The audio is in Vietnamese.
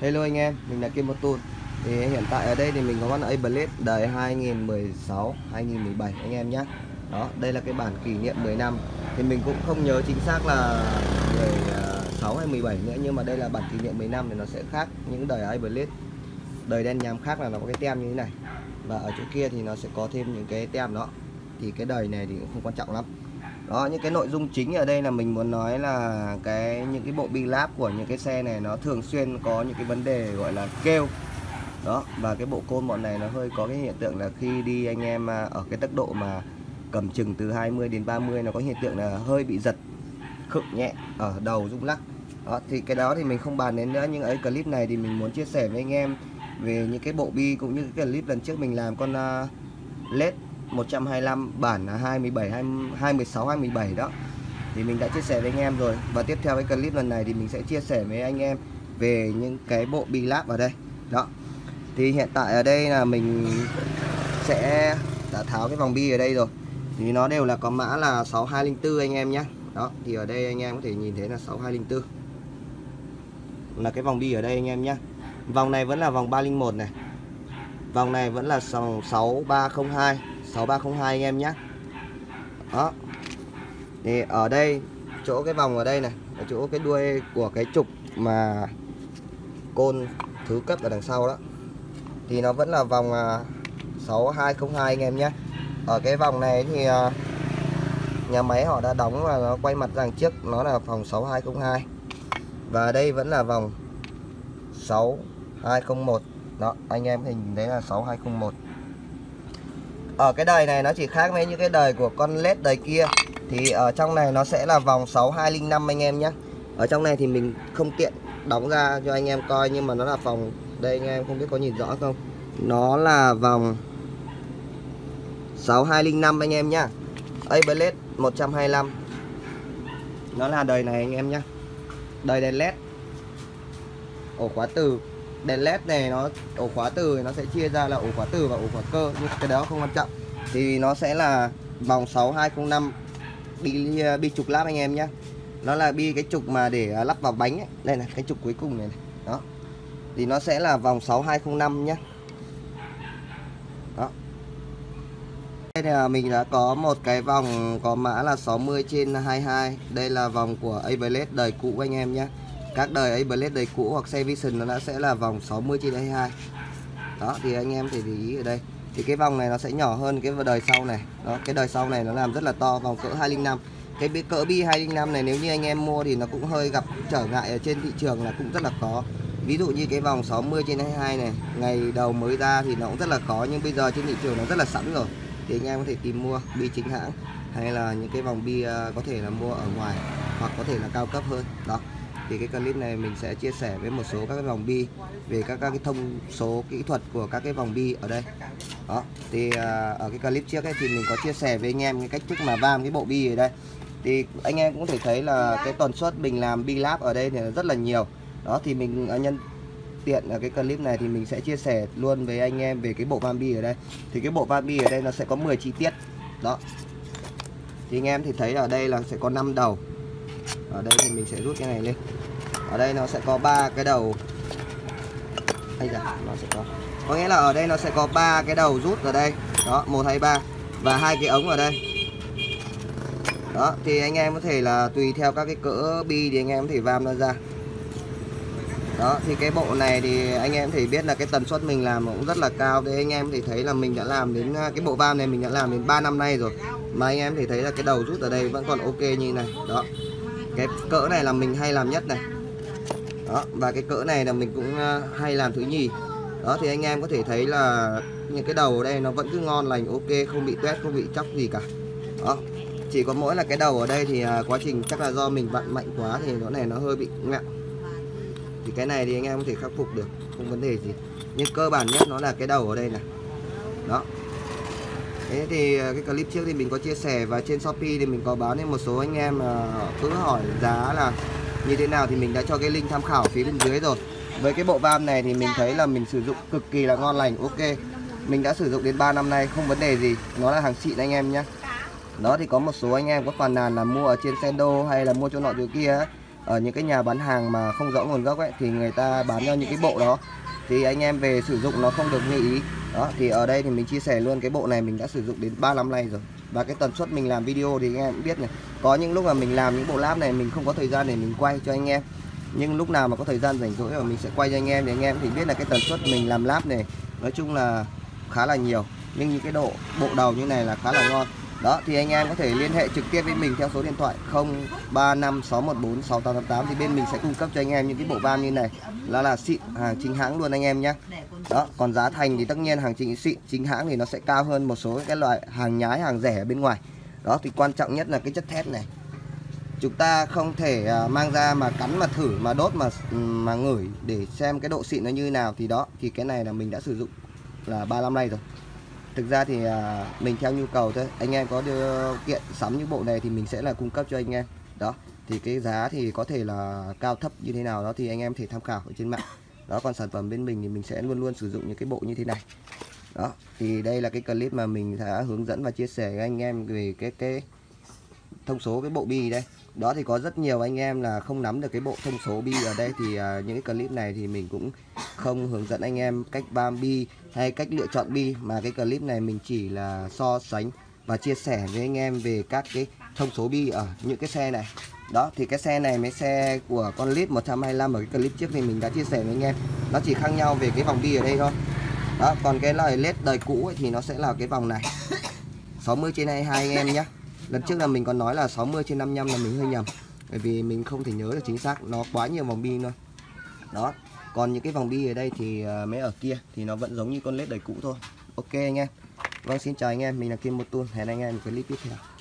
Hello anh em, mình là Kim Motor. Thì hiện tại ở đây thì mình có con A-Blade đời 2016, 2017 anh em nhé. Đó, đây là cái bản kỷ niệm 10 năm. Thì mình cũng không nhớ chính xác là 16 hay 17 nữa, nhưng mà đây là bản kỷ niệm 10 năm thì nó sẽ khác những đời A-Blade. Đời đen nhám khác là nó có cái tem như thế này. Và ở chỗ kia thì nó sẽ có thêm những cái tem đó. Thì cái đời này thì cũng không quan trọng lắm. Đó, những cái nội dung chính ở đây là mình muốn nói là những cái bộ bi láp của những cái xe này nó thường xuyên có những cái vấn đề gọi là kêu. Đó, và cái bộ côn bọn này nó hơi có cái hiện tượng là khi đi anh em ở cái tốc độ mà cầm chừng từ 20 đến 30 nó có hiện tượng là hơi bị giật, khựng nhẹ ở đầu, rung lắc. Đó, thì cái đó thì mình không bàn đến nữa, nhưng ở clip này thì mình muốn chia sẻ với anh em về những cái bộ bi cũng như cái clip lần trước mình làm con LED 125 bản 27, 26, 27 đó. Thì mình đã chia sẻ với anh em rồi. Và tiếp theo cái clip lần này thì mình sẽ chia sẻ với anh em về những cái bộ bi láp ở đây. Đó. Thì hiện tại ở đây là mình sẽ đã tháo cái vòng bi ở đây rồi. Thì nó đều là có mã là 6204 anh em nhé. Đó, thì ở đây anh em có thể nhìn thấy là 6204. Là cái vòng bi ở đây anh em nhé. Vòng này vẫn là vòng 301 này. Vòng này vẫn là 6302, 6302 anh em nhé. Đó. Thì ở đây chỗ cái vòng ở đây này, ở chỗ cái đuôi của cái trục mà côn thứ cấp ở đằng sau đó thì nó vẫn là vòng 6202 anh em nhé. Ở cái vòng này thì nhà máy họ đã đóng và nó quay mặt đằng trước nó là vòng 6202. Và đây vẫn là vòng 6201. Đó, anh em thì nhìn thấy là 6201. Ở cái đời này nó chỉ khác với những cái đời của con LED đời kia. Thì ở trong này nó sẽ là vòng 6205 anh em nhé. Ở trong này thì mình không tiện đóng ra cho anh em coi, nhưng mà nó là vòng, đây anh em không biết có nhìn rõ không, nó là vòng 6205 anh em nhá. A-Blade 125. Nó là đời này anh em nhé. Đời đèn LED ổ khóa từ. Đèn LED này nó ổ khóa từ nó sẽ chia ra là ổ khóa từ và ổ khóa cơ, nhưng cái đó không quan trọng. Thì nó sẽ là vòng 6205 bi trục láp anh em nhé. Nó là bi cái trục mà để lắp vào bánh ấy. Đây này, cái trục cuối cùng này, này. Đó. Thì nó sẽ là vòng 6205 nhé. Đó. Đây là mình đã có một cái vòng có mã là 60/22. Đây là vòng của A-Blade đời cũ anh em nhé. Các đời A-Blade đời cũ hoặc xe Vision nó sẽ là vòng 60/22. Đó, thì anh em thể để ý ở đây. Thì cái vòng này nó sẽ nhỏ hơn cái đời sau này. Đó, cái đời sau này nó làm rất là to, vòng cỡ 205. Cái cỡ bi 205 này nếu như anh em mua thì nó cũng hơi gặp trở ngại ở trên thị trường, là cũng rất là khó. Ví dụ như cái vòng 60/22 này, ngày đầu mới ra thì nó cũng rất là khó, nhưng bây giờ trên thị trường nó rất là sẵn rồi. Thì anh em có thể tìm mua bi chính hãng, hay là những cái vòng bi có thể là mua ở ngoài, hoặc có thể là cao cấp hơn. Đó. Thì cái clip này mình sẽ chia sẻ với một số các cái vòng bi về các cái thông số kỹ thuật của các cái vòng bi ở đây. Đó. Thì ở cái clip trước ấy thì mình có chia sẻ với anh em cái cách thức mà vam cái bộ bi ở đây. Thì anh em cũng có thể thấy là cái tần suất mình làm bi láp ở đây thì rất là nhiều. Đó, thì mình nhân tiện ở cái clip này thì mình sẽ chia sẻ luôn với anh em về cái bộ van bi ở đây. Thì cái bộ van bi ở đây nó sẽ có 10 chi tiết. Đó. Thì anh em thì thấy ở đây là sẽ có 5 đầu. Ở đây thì mình sẽ rút cái này lên. Ở đây nó sẽ có 3 cái đầu. Đây là nó sẽ có nghĩa là ở đây nó sẽ có 3 cái đầu rút ở đây. Đó, 1 2 3 và 2 cái ống ở đây. Đó, thì anh em có thể là tùy theo các cái cỡ bi thì anh em có thể vam nó ra. Đó, thì cái bộ này thì anh em thể biết là cái tần suất mình làm cũng rất là cao. Đấy, anh em thì thấy là mình đã làm đến cái bộ vam này mình đã làm đến 3 năm nay rồi. Mà anh em thì thấy là cái đầu rút ở đây vẫn còn ok như này. Đó. Cái cỡ này là mình hay làm nhất này. Đó, và cái cỡ này là mình cũng hay làm thứ nhì. Đó, thì anh em có thể thấy là những cái đầu ở đây nó vẫn cứ ngon lành, ok, không bị tuét, không bị chóc gì cả. Đó. Chỉ có mỗi là cái đầu ở đây thì quá trình chắc là do mình vặn mạnh quá thì nó này nó hơi bị nặng. Thì cái này thì anh em có thể khắc phục được, không vấn đề gì. Nhưng cơ bản nhất nó là cái đầu ở đây này. Đó. Thế thì cái clip trước thì mình có chia sẻ, và trên Shopee thì mình có bán đến một số anh em cứ hỏi giá là như thế nào thì mình đã cho cái link tham khảo phía bên dưới rồi. Với cái bộ vam này thì mình thấy là mình sử dụng cực kỳ là ngon lành, ok. Mình đã sử dụng đến 3 năm nay không vấn đề gì, nó là hàng xịn anh em nhé. Đó, thì có một số anh em có phàn nàn là mua ở trên Sendo hay là mua chỗ nọ chỗ kia ấy, ở những cái nhà bán hàng mà không rõ nguồn gốc ấy, thì người ta bán cho những cái bộ đó thì anh em về sử dụng nó không được như ý. Đó thì ở đây thì mình chia sẻ luôn cái bộ này mình đã sử dụng đến 3 năm nay rồi. Và cái tần suất mình làm video thì anh em cũng biết này, có những lúc mà mình làm những bộ láp này mình không có thời gian để mình quay cho anh em, nhưng lúc nào mà có thời gian rảnh rỗi rồi mình sẽ quay cho anh em, để anh em thì biết là cái tần suất mình làm láp này nói chung là khá là nhiều, nhưng những cái bộ đầu như này là khá là ngon. Đó thì anh em có thể liên hệ trực tiếp với mình theo số điện thoại 0356146888 thì bên mình sẽ cung cấp cho anh em những cái bộ van như này là xịn, hàng chính hãng luôn anh em nhé. Đó, còn giá thành thì tất nhiên hàng chính hãng thì nó sẽ cao hơn một số cái loại hàng nhái, hàng rẻ ở bên ngoài. Đó thì quan trọng nhất là cái chất thép này. Chúng ta không thể mang ra mà cắn, mà thử, mà đốt, mà ngửi để xem cái độ xịn nó như nào. Thì đó, thì cái này là mình đã sử dụng là 3 năm nay rồi. Thực ra thì mình theo nhu cầu thôi. Anh em có điều kiện sắm những bộ này thì mình sẽ là cung cấp cho anh em. Đó, thì cái giá thì có thể là cao thấp như thế nào đó thì anh em thể tham khảo ở trên mạng. Đó, còn sản phẩm bên mình thì mình sẽ luôn luôn sử dụng những cái bộ như thế này. Đó, thì đây là cái clip mà mình đã hướng dẫn và chia sẻ với anh em về cái thông số cái bộ bi đây. Đó thì có rất nhiều anh em là không nắm được cái bộ thông số bi ở đây, thì những cái clip này thì mình cũng không hướng dẫn anh em cách bám bi hay cách lựa chọn bi, mà cái clip này mình chỉ là so sánh và chia sẻ với anh em về các cái thông số bi ở những cái xe này. Đó thì cái xe này, mấy xe của con lít 125 ở cái clip trước thì mình đã chia sẻ với anh em, nó chỉ khác nhau về cái vòng bi ở đây thôi. Đó, còn cái loại led đời cũ ấy thì nó sẽ là cái vòng này 60/22 anh em nhé. Lần trước là mình còn nói là 60/55 là mình hơi nhầm, bởi vì mình không thể nhớ được chính xác, nó quá nhiều vòng bi thôi. Đó, còn những cái vòng bi ở đây thì mấy ở kia thì nó vẫn giống như con led đời cũ thôi. Ok anh em. Vâng, xin chào anh em, mình là Kim Motor, hẹn anh em một clip tiếp theo.